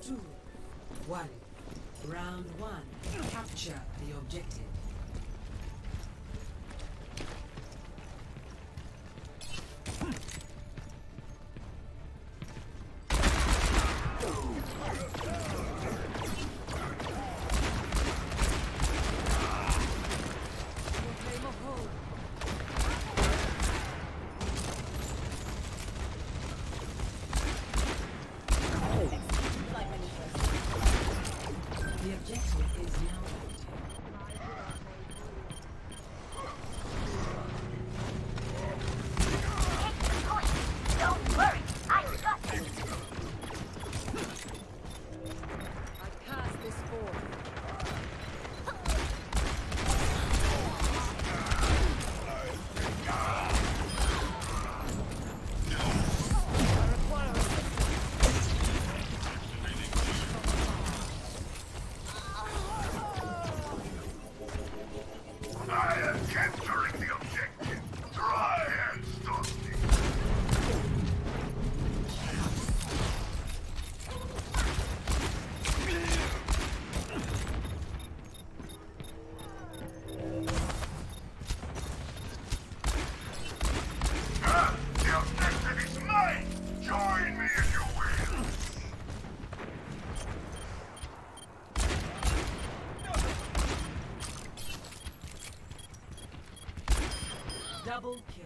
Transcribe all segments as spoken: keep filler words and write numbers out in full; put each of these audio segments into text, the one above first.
two, one. Round one. Capture the objective. The objective is now Don't worry, I got this. I cast this forth. I am capturing the objective. Try and stop me. Ah, the objective is mine. Join me if you will. double kill.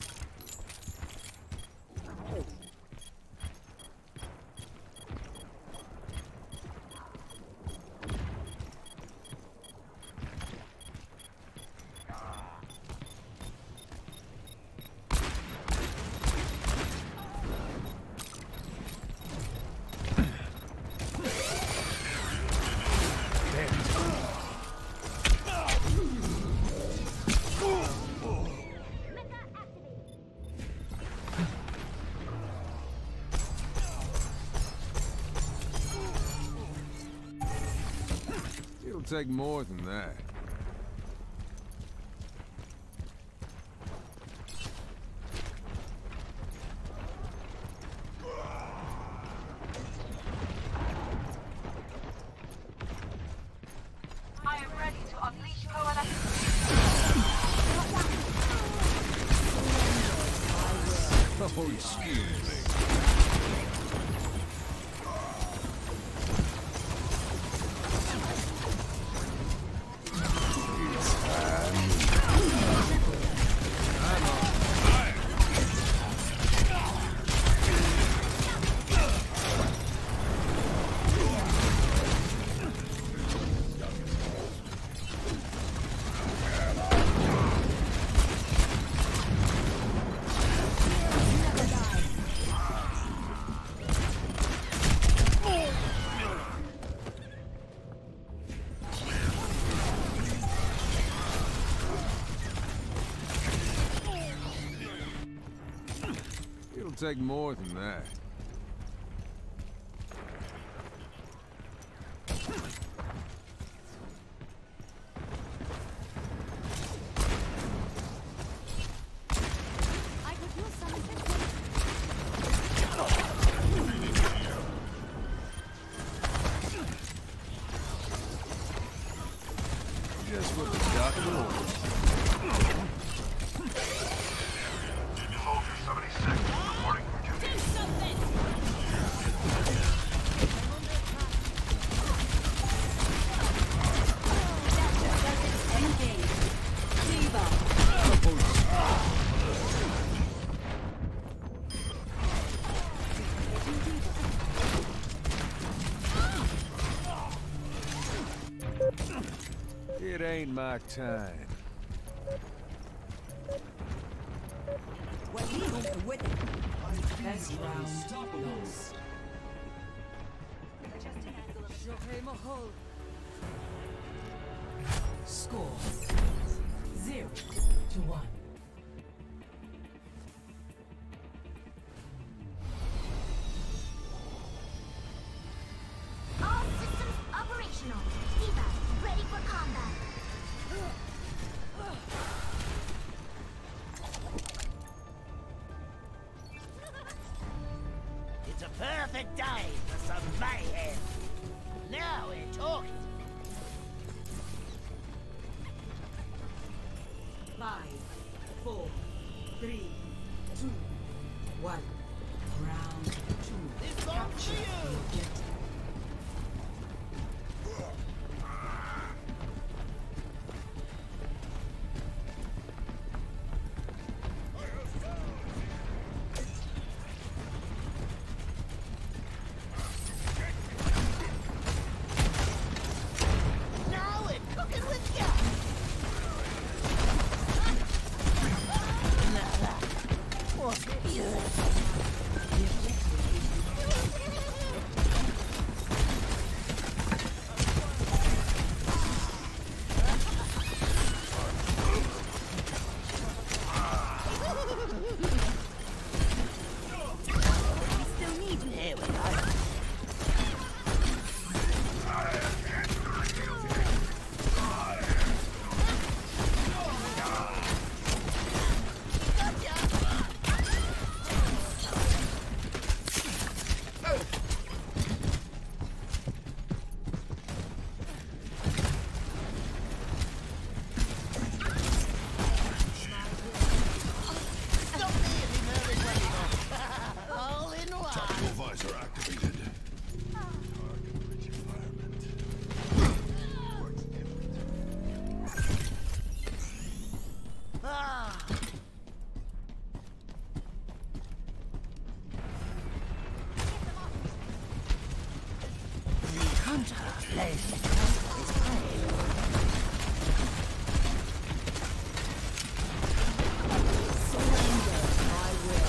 It'll take more than that. I am ready to unleash coalition. Oh, excuse me. It'll take more than that. I could use some assistance. Just what the doctor ordered. Soldier seventy-six, reporting for duty. It ain't my time. Best round lost. Score zero to one. All systems operational. D.Va, ready for combat. It's a perfect day for some mayhem. Five, four, three, two, one. Round two. Capture the objective. Now we're cooking with gas. What's good? Still need me. Here we go. All in one. Tactical visor activated. Target retirement. Ah. The hunter plays his prey. Surrender my will.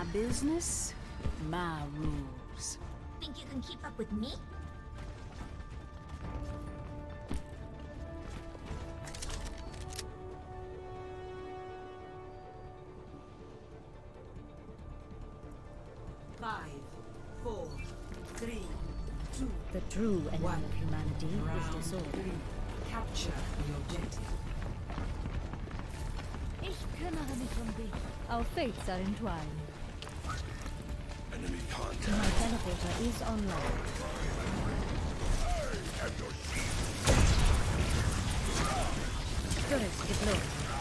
My business, my rules. Think you can keep up with me? Five, four, three, two, The true enemy one. of humanity is Round disorder. three. Capture the objective. Ich kümmere mich um dich. Our fates are entwined. Enemy My contact. teleporter is online. Turret deployed.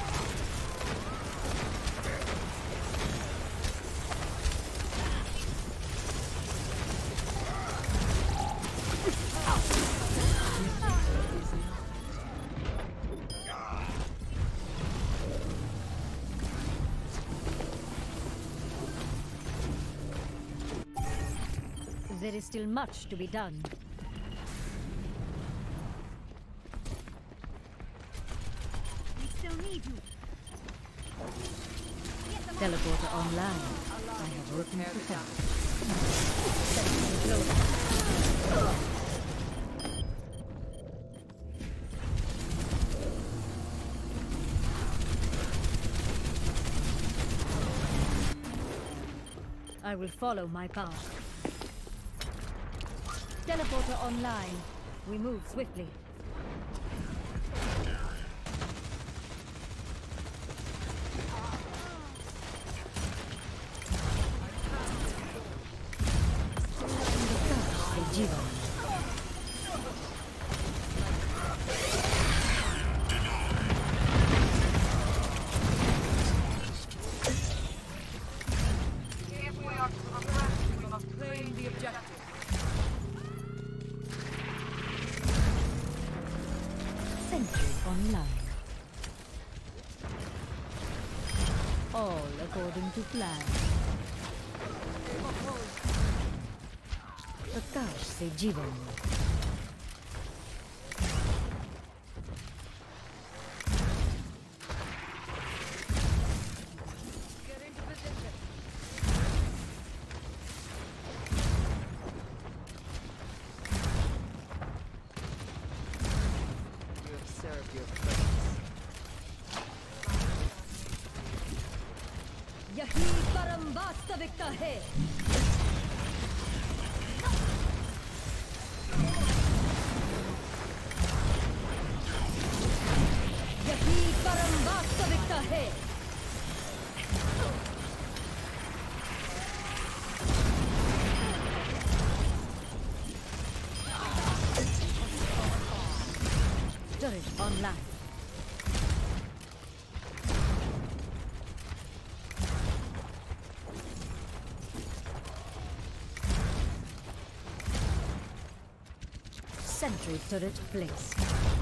There is still much to be done. We still need you. Teleporter online. I have working to come. I will follow my path. Teleporter online. We move swiftly. Claim the objective. Sentry online. All according to plan. प्रकाश से जीवन यही परम वास्तविकता है यही परम वास्तविकता है Turret online. Sentry turret placed.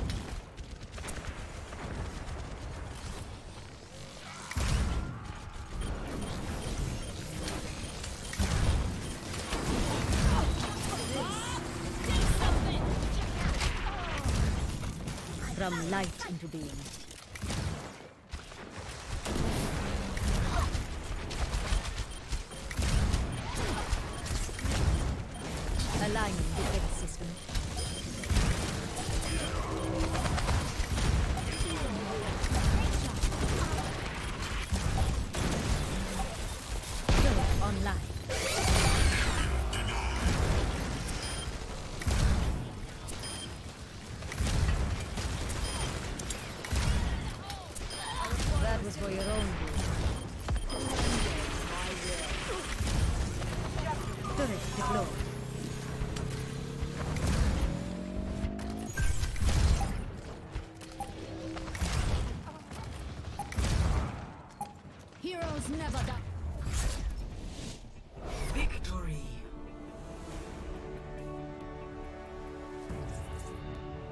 From light into being. Aligning defense system. Turret online. That was for your own good. Turret deployed. Heroes never die. Victory.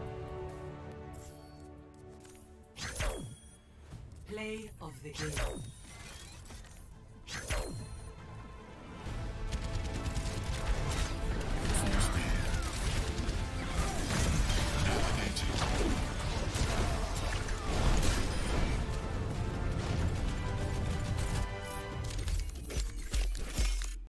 Play of the game.